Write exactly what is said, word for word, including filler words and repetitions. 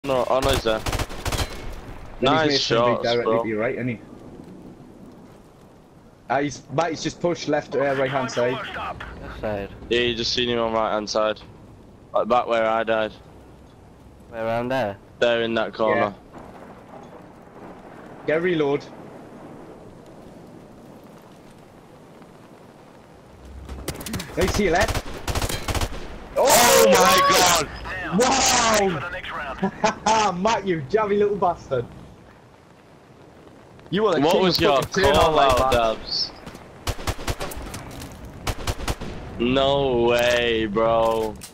No, oh no, he's there. Then Nice he's made shots, directly bro. to your right, isn't he? Ah, he's, Matt, he's just pushed left, uh, right hand side. Left side. Yeah, you just seen him on right hand side. Like back where I died. Where around there? There in that corner. Get a reload. Nice to your left. Oh my god! Wow! Matt, you jammy little bastard. You were the What king was of your fucking turn on call like out, that. Dabs? No way, bro.